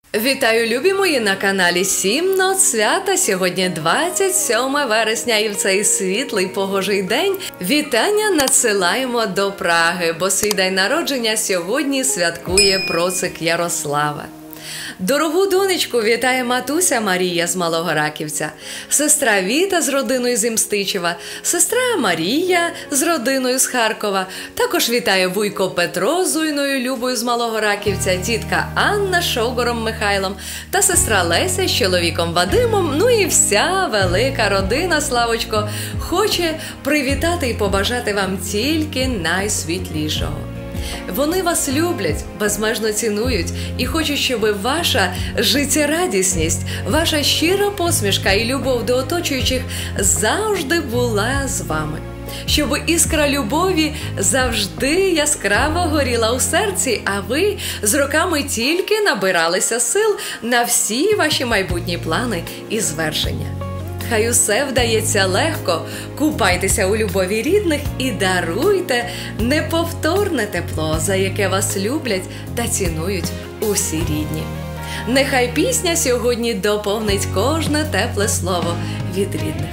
Вітаю, любі мої, на каналі Сім Нот Свята. Сьогодні 27 вересня і в цей світлий погожий день вітання надсилаємо до Праги, бо свій день народження сьогодні святкує процик Ярослава. Дорогу донечку вітає матуся Марія з Малого Раківця, сестра Віта з родиною з Імстичева, сестра Марія з родиною з Харкова. Також вітає вуйко Петро з Уйною Любою з Малого Раківця, тітка Анна з Шовгором Михайлом та сестра Леся з чоловіком Вадимом. Ну і вся велика родина, Славочко, хоче привітати і побажати вам тільки найсвітлішого. Вони вас люблять, безмежно цінують і хочуть, щоб ваша життєрадісність, ваша щира посмішка і любов до оточуючих завжди була з вами. Щоб іскра любові завжди яскраво горіла у серці, а ви з роками тільки набиралися сил на всі ваші майбутні плани і звершення. Хай усе вдається легко, купайтеся у любові рідних і даруйте неповторне тепло, за яке вас люблять та цінують усі рідні. Нехай пісня сьогодні доповнить кожне тепле слово від рідних.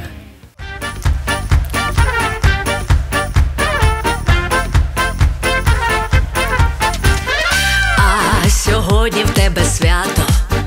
А сьогодні в тебе свято,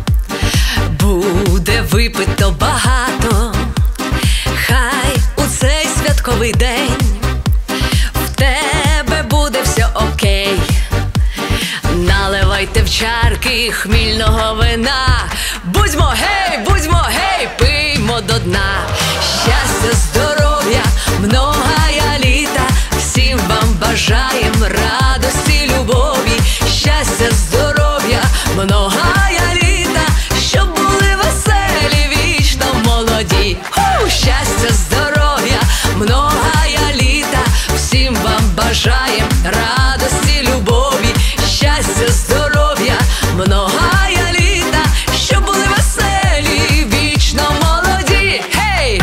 буде випито багато. Хай у цей святковий день в тебе буде все окей. Наливайте в чарки хмільного вина. Будьмо гей, пиймо до дна. Щастя, здоров'я, многая літа, всім вам бажаєм радості, любові. Щастя, здоров'я, многая літа, щоб були веселі, вічно молоді. Щастя, здоров'я, многая літа, всім вам бажаєм радості, любові. Щастя, здоров'я, многая літа, щоб були веселі, вічно молоді. Гей!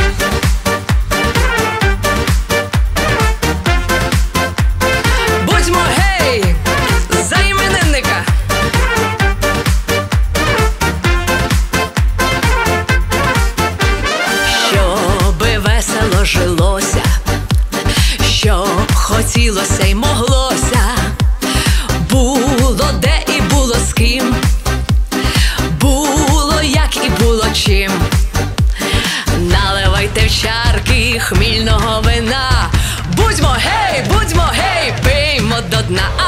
Будьмо гей! За іменинника! Щоби весело жилося, щоб хотілося й моглося, було де і було з ким, було як і було чим. Наливайте в чарки хмільного вина. Будьмо гей, пиймо до дна.